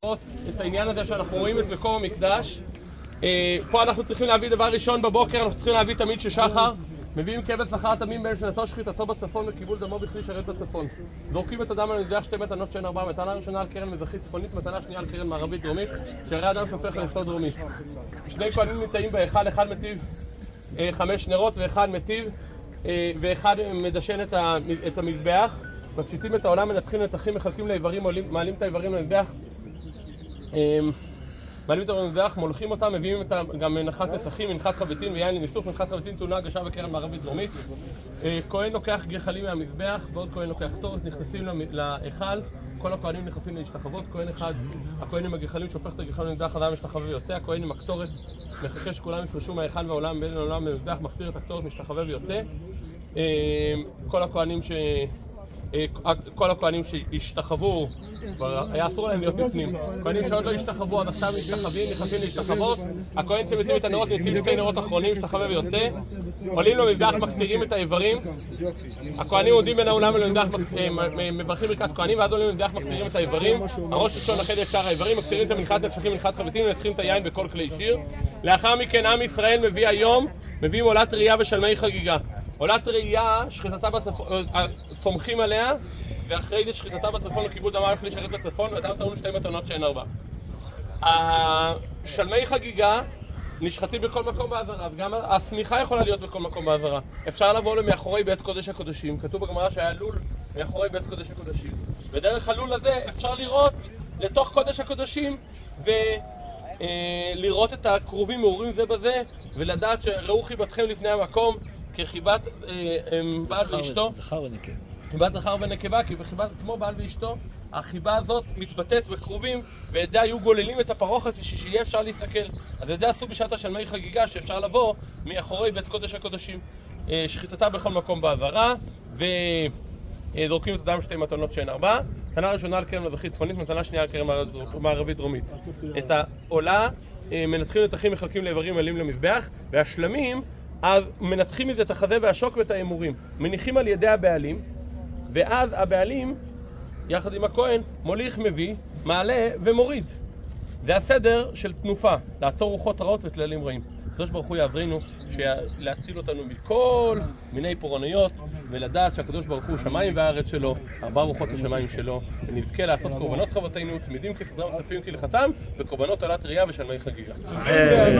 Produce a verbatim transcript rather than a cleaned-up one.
את העניין הזה שאנחנו רואים את מקום המקדש. פה אנחנו צריכים להביא דבר ראשון בבוקר, אנחנו צריכים להביא תמיד ששחר. מביאים כבש זכר תמים בין שנתו שחיטתו בצפון וקיבול דמו בכלי שרת בצפון. זורקים את הדם על המזבח שתי מתנות שאין ארבע, מתנה ראשונה על קרן מזרחית צפונית, מתנה שנייה על קרן מערבית דרומית, שהרי אדם שופך ליסוד דרומי. שני כהנים נמצאים בהיכל, אחד מטיב חמש נרות ואחד מטיב ואחד מדשן את המזבח. מפשיסים את העולם, מנתחים נתחים, מחלקים לאיברים, מעלים את האיברים למזבח, מעלים את המזבח, מולכים אותם, מביאים גם מנחת נסכים, מנחת חבטין ויין לניסוך, מנחת חבטין טעונה הגשה וקרן מערבית דרומית. כהן לוקח גחלים מהמזבח, ועוד כהן לוקח קטורת, נכנסים להיכל, כל הכהנים נכנסים להשתחוות, כהן אחד, הכהן עם הגחלים שופך את הגחלים למזבח, אדם משתחווה ויוצא, הכהן עם הקטורת מחכה שכולם יפרשו מההיכל והעולם בין העולם במזבח, מחתיר את הקטורת, משתחווה ויוצא. כל הכהנים ש... כל הכהנים שהשתחוו, היה אסור להם להיות בפנים. כהנים שעוד לא השתחוו, עד עכשיו משתחווים, נכנסים להשתחוות. הכהן שמתים את הנרות, ניסים שתי נרות אחרונים, משתחווה ויוצא. עולים למזבח, מחזירים את האיברים. הכהנים עומדים בין האולם ולמזבח, מברכים ברכת כהנים, ואז עולים למזבח, מחזירים את האיברים. הראש ראשון לחדר את שאר האיברים, מקצירים את המנחת נפחים, מנחת חבטין, ומנתחים את היין בכל כלי שיר. לאחר מכן עם ישראל מביא היום, מביאים עולת ראייה ושלמי חגיגה. עולת ראייה, שחיטתה בצפון, סומכים עליה, ואחרי זה שחיטתה בצפון וקיבול דמה לפני שרת בצפון, ואדם טעון שתי מתנות שאין ארבע. שלמי חגיגה נשחטים בכל מקום בעזרה, וגם הסמיכה יכולה להיות בכל מקום בעזרה. אפשר לבוא למאחורי בית קודש הקודשים, כתוב בגמרא שהיה לול מאחורי בית קודש הקודשים. ודרך הלול הזה אפשר לראות לתוך קודש הקודשים, ולראות את הקרובים מעורים זה בזה, ולדעת שראו חיבתכם לפני המקום, כחיבת בעל ואשתו, זכר ונקבה. חיבת זכר ונקבה, כי בחיבת כמו בעל ואשתו, החיבה הזאת מתבטאת בקרובים, ואת זה היו גוללים את הפרוכת שיהיה אפשר להסתכל. אז את זה עשו בשעת השלמי חגיגה, שאפשר לבוא מאחורי בית קודש הקודשים. שחיטתה בכל מקום בעזרה, וזורקים את הדם שתי מתנות שאין ארבע. מתנה ראשונה על קרן מזרחית צפונית, מתנה שנייה על קרן מערבית דרומית. את העולה מנתחים נתחים, מחלקים לאיברים, מעלים למזבח, והשלמים אז מנתחים מזה את החזה והשוק ואת האמורים, מניחים על ידי הבעלים, ואז הבעלים, יחד עם הכהן, מוליך, מביא, מעלה ומוריד. זה הסדר של תנופה, לעצור רוחות רעות וטללים רעים. הקדוש ברוך הוא יעזרנו להציל אותנו מכל מיני פורענויות, ולדעת שהקדוש ברוך הוא שמיים והארץ שלו, ארבע רוחות השמיים שלו, ונזכה לעשות קורבנות חובתנו, צמידים כסדרם וספים כהלכתם, וקורבנות עולת ראייה ושלמי חגיגה.